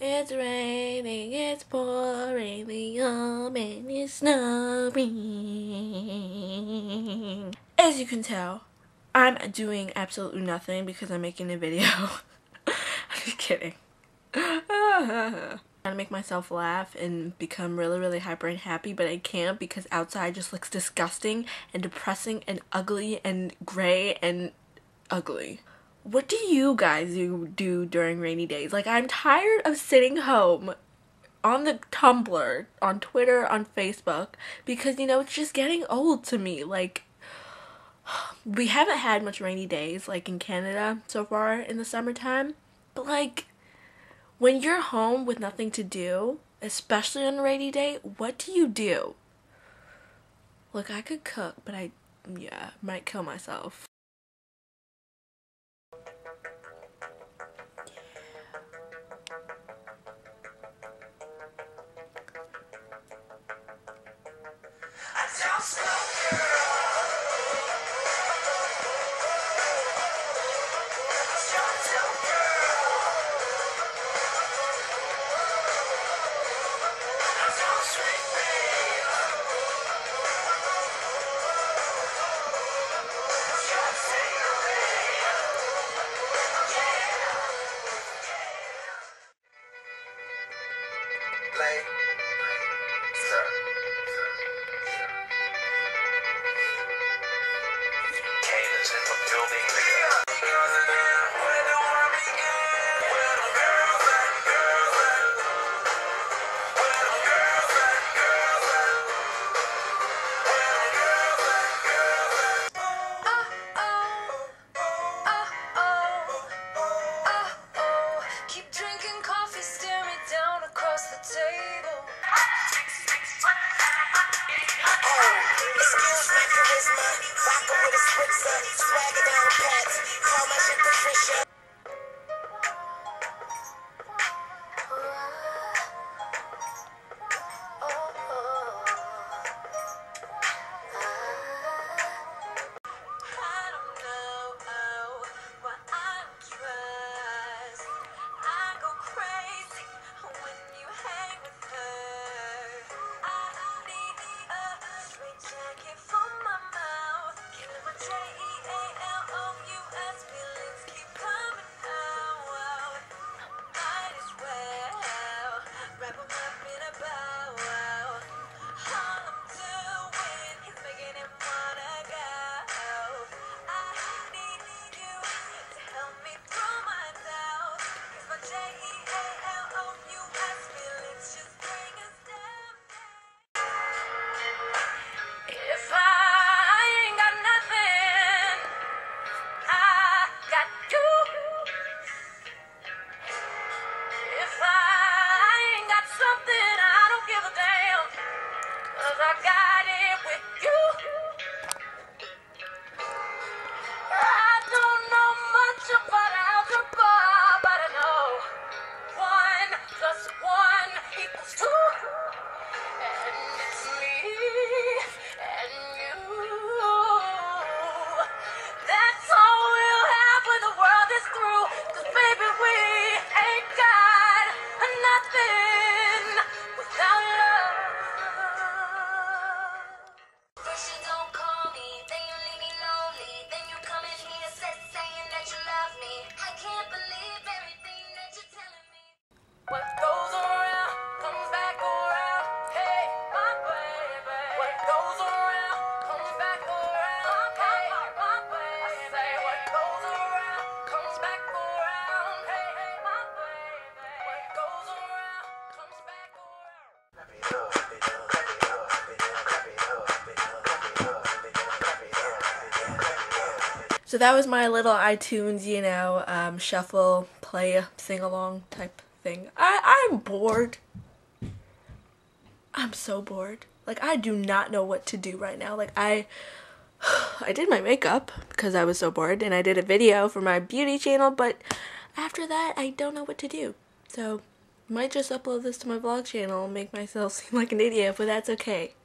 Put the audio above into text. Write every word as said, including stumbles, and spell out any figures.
It's raining, it's pouring, the omen is snowing. As you can tell, I'm doing absolutely nothing because I'm making a video. I'm just kidding. I'm trying to make myself laugh and become really really hyper and happy, but I can't because outside just looks disgusting and depressing and ugly and gray and ugly. What do you guys do during rainy days? Like, I'm tired of sitting home on the Tumblr, on Twitter, on Facebook, because, you know, it's just getting old to me. Like, we haven't had much rainy days, like, in Canada so far in the summertime, but, like, when you're home with nothing to do, especially on a rainy day, what do you do? Look, I could cook, but I, yeah, might kill myself. So that was my little iTunes, you know, um, shuffle, play, sing-along type thing. I, I'm bored. I'm so bored. Like, I do not know what to do right now. Like, I, I did my makeup because I was so bored, and I did a video for my beauty channel, but after that, I don't know what to do. So, might just upload this to my vlog channel and make myself seem like an idiot, but that's okay.